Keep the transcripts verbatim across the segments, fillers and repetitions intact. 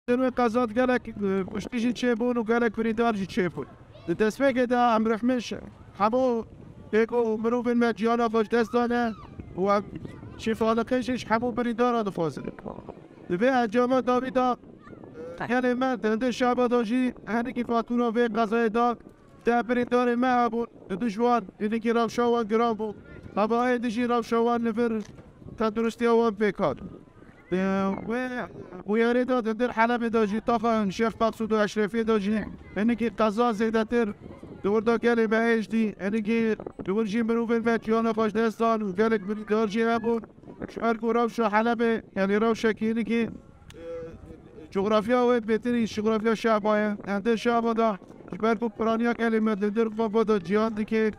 دنوی قضات گلک پشتیجی چه بون و گلک بریدار جی چه بود. دستفه که دا هم رحمش همو بگو مروف مجیانا خوش دست دانه و شفالقشش همو بریدار را دفازه. دفعه انجام داوی دا یعنی من دنده شعبا داشی هنی که فاتورا و قضای دا ده بریدار من بود دشوان اینی که راو شوان گرام بود هوا ایدشی راو شوان نفر تندرستی آوان بکار. و بویاری داد در حلب داشی طاقا شیخ مقصود و اشرفی داشی اینی که قضا زیده تر دور دا گلی بهش دی اینی که دور جی مروفن و جیان خوش دستان و گلک بریدار جی بود شعر کو روش حلب یعنی روش اینی که جغرافیا و بهتری جغرافیا شعبایه انده شعبا دا شبر کو پرانیا کلمه در قبا دا جیان دی که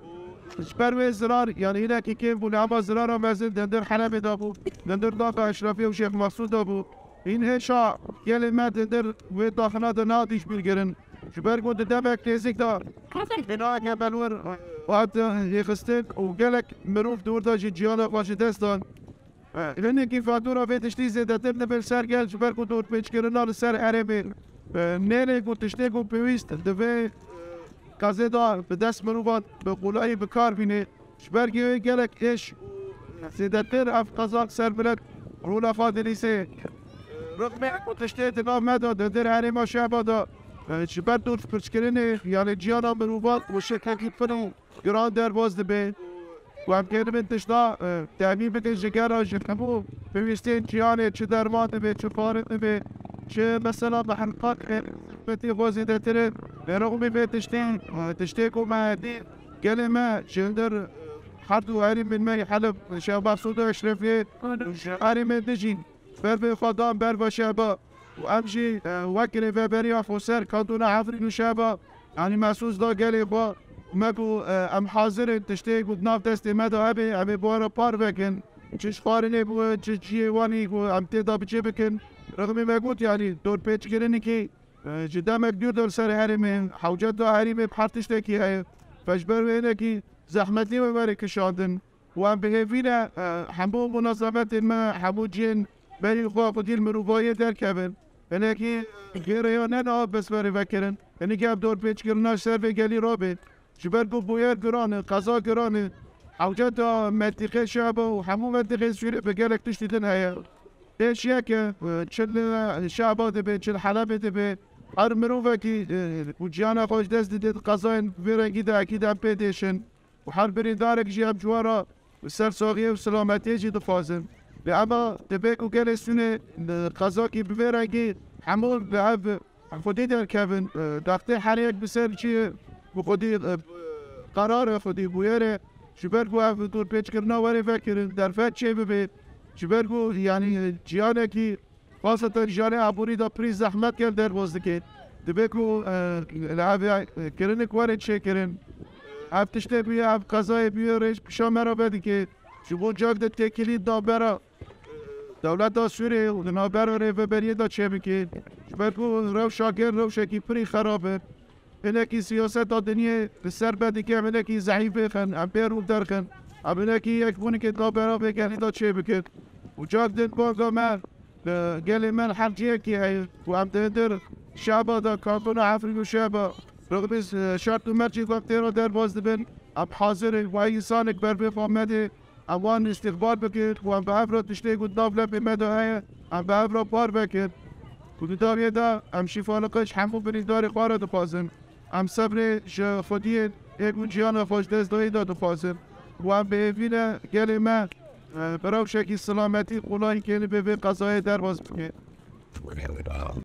شبر و زرار یعنی اینا که که بونه اما زرار هم از دندر حلب دا بود دندر داخل اشرافی و شیخ مقصود دا بود این هشا کلمه دندر و داخل دا نادیش بیرگرن شبر کو دمک نزیک دا اینا که بلور وقت یخستک و گلک مروف دور دا جیان خوش دستان اینه که فاتورا فتشتی زیده تر نبل سر گل شبر کو دور پیچ کرنا سر عربی نه کو تشتی کو پیوست دفعه قضیه دا به دست مروفات به قولایی به کار بینه شبر که گلک ایش زیده تر اف قضاق سر بلد رولا خادری سه رقمه کو تشتی تنام مداد در عربی شعبا دا شبر دور پیچ کرنه یعنی جیانا مروفات و شکل کنو گران در باز دبه و هم که من تشتا تعمیم بکن جگر جکمو بویستین جیانه چه درمان به چه پارت به چه مثلا به حلقات بتی غازیده تره برغم به تشتین تشتی کو مهدی کلمه جندر حد و عریم من مای حلب شعب مقصود اشرفی عریم دجین بر به خدام بر و شعبا و امشی وکر و بری افسر کادون حفرین و شعبا یعنی محسوس دا گلی با مگو ام حاضر تشتی گود ناف دستی مدو ابی ابی بوارا پار بکن چش خارنه بو چش جیوانی گو ام تیدا بچه بکن رغم مگود یعنی دور پیچ گرنی که جدا مقدور دور سر حریم حوجت دا حریم پارتش تکی های فجبر وینه که زحمتی مباره کشاندن و ام بهوینه همو منظمت ما همو جین بری خواه دیل مروبایی در کبن اینه که گیره نه آب بس بری وکرن اینه که اب دور پیچ گرناش سر بگلی را بید شبر بو بویر گرانه قضا گرانه حوجت منطقه شعبه و همو منطقه سوریه بگلک تشتیدن هیا ایش یکه چل شعبه دبه چل حلبه دبه هر مروفه که و جیانه خوش دست دیدید قضاین بیرنگی ده اکید هم پیدشن و هر بریندارک جی هم جوارا و سر ساقیه و سلامتی جی دفازن اما دبه که گلستونه قضا که بیرنگی همون به هم خودی در کبن داخته حریک بسر چیه و خودی قرار خودی بویره شبر کو اف دور پیچ کرنا وری فکر در فت چه ببید شبر کو یعنی جیانه کی خاصتا جیانه عبوری دا پری زحمت کرد در باز دکید دبه کو لعب کرن کوارد چه کرن اف تشته بی اف قضای بی ریش پیشا مرا بدی که شبون جاگ ده تکیلی دا برا دولت دا سوری و دنا برا ری و بریه دا چه بکید شبر کو رو شاگر رو شکی پری خرابه اینه که سیاست دنیا به سر بدی که اینه که ضعیفه خن ام پیرو درخن ام اینه که یک بونی که دا برا بگن دا چه بکد و جاک دن باگا من گلی من حرجیه که هی و ام در شعبا دا کارتون عفری و شعبا رغم شرط و مرچی وقتی رو در باز دبن ام حاضر و ایسانک بر بفامده ام وان استقبال بکد و ام به افرا تشتی گود نافله بمده های ام به افرا پار بکد کودتاریه دا ام شفالقش همو بریدار خواره دفازم ام صبر خودی یک جیان خوش دست دایی داد فاصل و ام به وینه گل من برای شکی سلامتی قولایی که به قضای در باز بکن